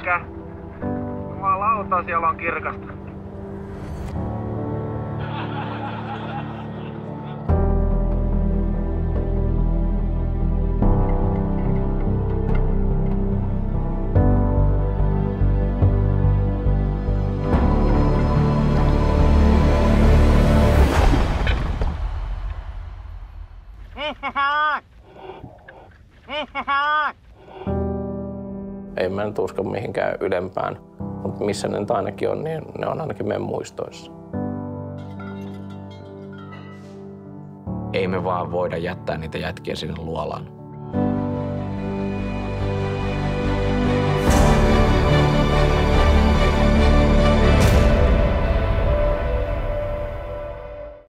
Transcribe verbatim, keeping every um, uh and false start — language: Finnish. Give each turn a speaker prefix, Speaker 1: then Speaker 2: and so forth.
Speaker 1: jätkä. Jumalauta, siellä on kirkasta.
Speaker 2: Ei mä nyt usko mihinkään ylempään, mutta missä ne nyt ainakin on, niin ne on ainakin meidän muistoissa.
Speaker 3: Ei me vaan voida jättää niitä jätkiä sinne luolaan.